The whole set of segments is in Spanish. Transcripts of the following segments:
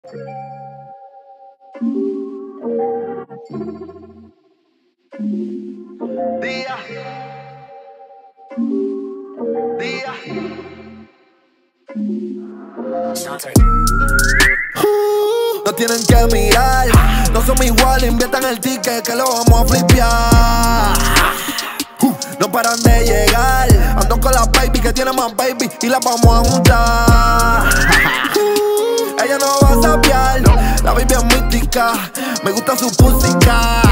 Día. No tienen que mirar, no somos iguales, inviertan el ticket que lo vamos a flipear. No paran de llegar, ando con la baby que tiene más baby y la vamos a juntar. Ella no va a sapear, la baby es mística, me gusta su música.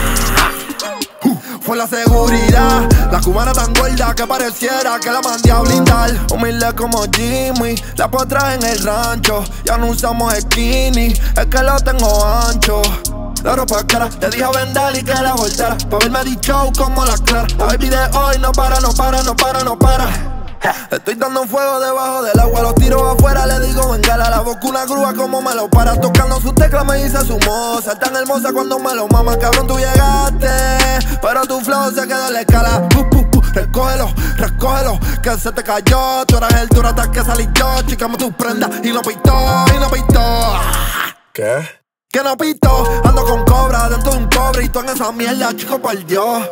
Fue la seguridad, la cubana tan gorda que pareciera que la mandé a blindar. Humilde como Jimmy, la potra en el rancho. Ya no usamos skinny, es que lo tengo ancho. La ropa cara, le dije a vender y que la voltara. Pa' verme dicho como la clara. La baby de hoy no para, no para, no para, no para. Estoy dando fuego debajo del agua, los tiros afuera, le digo bengala. La boca una grúa como me lo para. Tocando su tecla me dice su moza. Tan hermosa cuando me lo mama, cabrón tú llegaste, pero tu flow se quedó en la escala. Recógelo, recógelo, que se te cayó. Tú eras el duro hasta que salí yo. Chicamos tus prendas y no pintó, y no pintó. ¿Qué? Que no pito, ando con cobra dentro de un cobre y tú en esa mierda, chico, por Dios.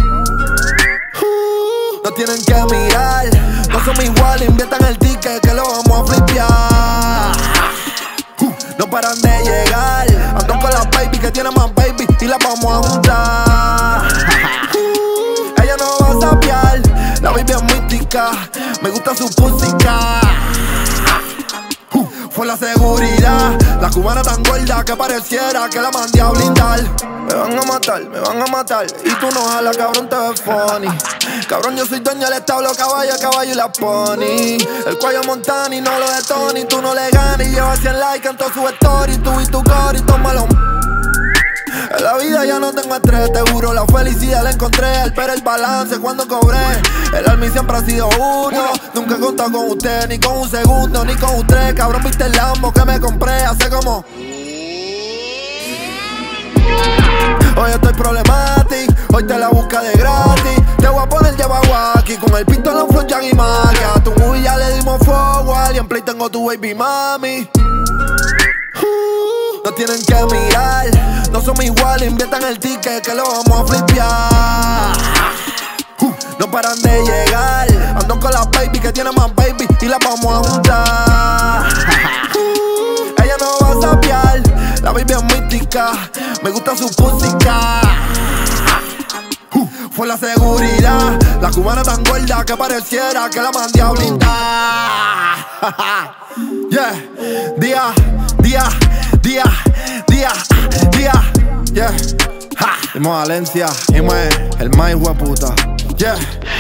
No tienen que mirar, no somos iguales, inviertan el ticket que lo vamos a flipear. No paran de llegar, ando con la baby que tiene más baby y la vamos a juntar. Ella no va a sapear, la baby es mística, me gusta su música. Fue la seguridad, la cubana tan gorda que pareciera que la mandé a blindar. Me van a matar, me van a matar, y tú no jalas, cabrón, te ves funny. Cabrón, yo soy dueño del establo, caballo y la pony. El cuello Montani, no lo de Tony, tú no le ganas y llevas 100 likes en todas sus stories. Tú y tu core y tómalo. En la vida ya no tengo estrés, te juro, la felicidad la encontré. El pero el balance cuando cobré. El alma siempre ha sido uno. Nunca he contado con usted, ni con un segundo, ni con usted. Cabrón, viste el Lambo que me compré hace como. Hoy estoy problemático, hoy te la busca de gratis. Te voy a poner aquí con el pito en la flow y magia. A tu movie ya le dimos forward y en play tengo tu baby mami. No tienen que mirar, no somos iguales, inviertan el ticket que lo vamos a flipear. No paran de llegar, ando con la baby que tiene más baby y la vamos a juntar. Ella no va a sapear, la baby es mística, me gusta su música. Fue la seguridad, la cubana tan gorda que pareciera que la mandé a blindar. Yeah, día, yeah. Dimos Valencia, y el más hijo de puta. Yeah.